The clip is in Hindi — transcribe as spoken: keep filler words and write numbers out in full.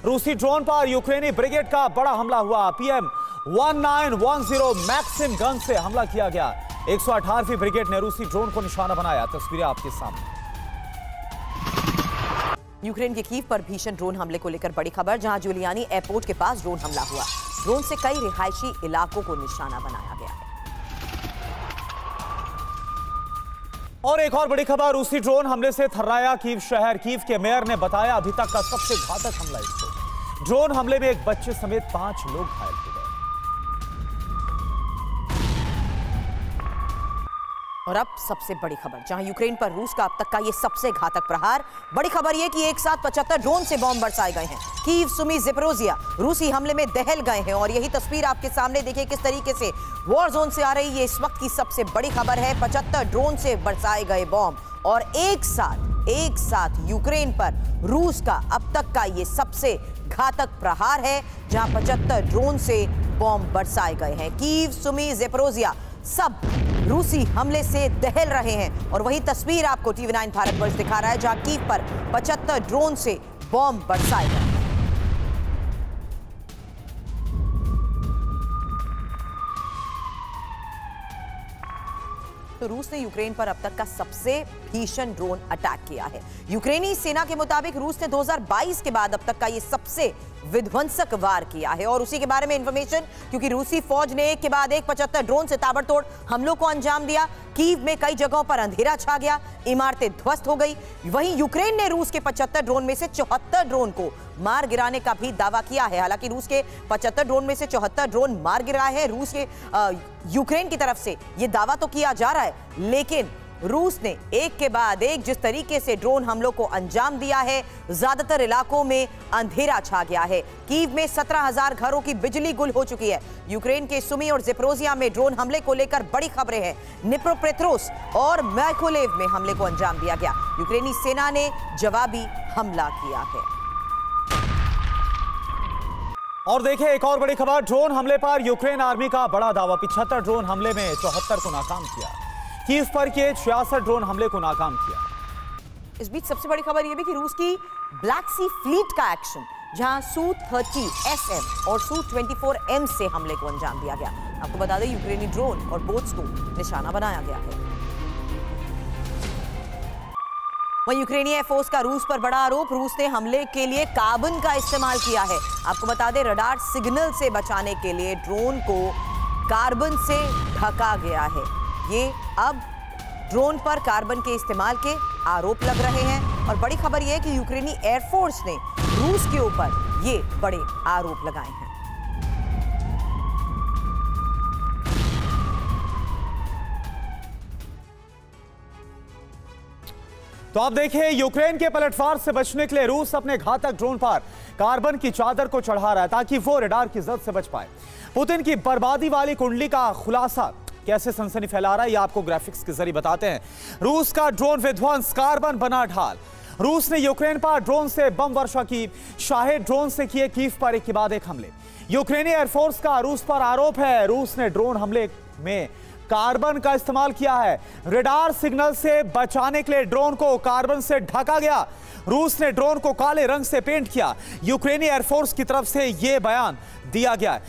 रूसी ड्रोन पर यूक्रेनी ब्रिगेड का बड़ा हमला हुआ। पीएम उन्नीस दस मैक्सिम गन से हमला किया गया। एक सौ अठारहवीं ब्रिगेड ने रूसी ड्रोन को निशाना बनाया। तस्वीरें आपके सामने। यूक्रेन के कीव पर भीषण ड्रोन हमले को लेकर बड़ी खबर, जहां जुलियानी एयरपोर्ट के पास ड्रोन हमला हुआ। ड्रोन से कई रिहायशी इलाकों को निशाना बनाया गया है। और एक और बड़ी खबर, रूसी ड्रोन हमले से थर्राया कीव शहर। कीव के मेयर ने बताया अभी तक का सबसे घातक हमला इसको। ड्रोन हमले में एक बच्चे समेत पांच लोग घायल हो गए। और अब सबसे बड़ी खबर, जहां यूक्रेन पर रूस का अब तक का ये सबसे घातक प्रहार। बड़ी खबर यह कि एक साथ पचहत्तर ड्रोन से बॉम्ब बरसाए गए हैं। कीव, सुमी, ज़ेपोरिज़िया रूसी हमले में दहल गए हैं। और यही तस्वीर आपके सामने देखिए किस तरीके से वॉर जोन से आ रही है। इस वक्त की सबसे बड़ी खबर है, पचहत्तर ड्रोन से बरसाए गए बॉम्ब। और एक साथ एक साथ यूक्रेन पर रूस का अब तक का ये सबसे घातक प्रहार है, जहां पचहत्तर ड्रोन से बॉम्ब बरसाए गए हैं। कीव, सुमी, ज़ेपोरिज़िया सब रूसी हमले से दहल रहे हैं। और वही तस्वीर आपको टीवी नाइन भारतवर्ष दिखा रहा है, जहां कीव पर पचहत्तर ड्रोन से बॉम्ब बरसाए गए। तो रूस ने यूक्रेन पर अब तक का सबसे भीषण ड्रोन अटैक किया है। यूक्रेनी सेना के मुताबिक रूस ने दो हज़ार बाईस के बाद अब तक का ये सबसे विध्वंसक वार किया है। और उसी के बारे में इंफॉर्मेशन, क्योंकि रूसी फौज ने एक के बाद एक पचहत्तर ड्रोन से ताबड़तोड़ हमलों को अंजाम दिया। कीव में कई जगहों पर अंधेरा छा गया, इमारतें ध्वस्त हो गई। वहीं यूक्रेन ने रूस के पचहत्तर ड्रोन में से चौहत्तर ड्रोन को मार गिराने का भी दावा किया है। हालांकि रूस के पचहत्तर ड्रोन में से चौहत्तर ड्रोन मार गिराए हैं। रूस के आ, यूक्रेन की तरफ से यह दावा तो किया जा रहा है, लेकिन रूस ने एक के बाद एक जिस तरीके से ड्रोन हमलों को अंजाम दिया है, ज्यादातर इलाकों में अंधेरा छा गया है। कीव में सत्रह हज़ार घरों की बिजली गुल हो चुकी है। यूक्रेन के सुमी और ज़ेपोरिज़िया में ड्रोन हमले को लेकर बड़ी खबरें हैं। निप्रोपेट्रोव्स्क और माइकोलेव में हमले को अंजाम दिया गया। यूक्रेनी सेना ने जवाबी हमला किया है। और देखिए एक और बड़ी खबर, ड्रोन हमले पर यूक्रेन आर्मी का बड़ा दावा। पचहत्तर ड्रोन हमले में चौहत्तर को नाकाम किया। कीव पर के छियासठ ड्रोन हमले को नाकाम किया। इस बीच सबसे बड़ी खबर यह भी कि रूस की ब्लैक सी फ्लीट का एक्शन, जहां सू तीस एस एम और सू चौबीस एम से हमले को अंजाम दिया गया। आपको बता दें यूक्रेनी ड्रोन और बोट्स को निशाना बनाया गया है। वहीं यूक्रेनी एयरफोर्स का रूस पर बड़ा आरोप, रूस ने हमले के लिए कार्बन का इस्तेमाल किया है। आपको बता दें रडार सिग्नल से बचाने के लिए ड्रोन को कार्बन से ढका गया है। ये अब ड्रोन पर कार्बन के इस्तेमाल के आरोप लग रहे हैं। और बड़ी खबर यह है कि यूक्रेनी एयरफोर्स ने रूस के ऊपर ये बड़े आरोप लगाए हैं। तो आप देखिए यूक्रेन के पलटवार से बचने के लिए रूस अपने घातक ड्रोन पर कार्बन की चादर को चढ़ा रहा है, ताकि वो रडार की जद से बच पाए। पुतिन की बर्बादी वाली कुंडली का खुलासा कैसे सनसनी फैला रहा है, ये आपको ग्राफिक्स के जरिए बताते हैं। रूस का ड्रोन विध्वंस, कार्बन बना ढाल। रूस ने यूक्रेन पर ड्रोन से बम वर्षा की। शाहेद ड्रोन से किए कीव पर एक के बाद एक हमले। यूक्रेनी एयरफोर्स का रूस पर आरोप है, रूस ने ड्रोन हमले में कार्बन का इस्तेमाल किया है। रडार सिग्नल से बचाने के लिए ड्रोन को कार्बन से ढका गया। रूस ने ड्रोन को काले रंग से पेंट किया। यूक्रेनी एयरफोर्स की तरफ से यह बयान दिया गया है।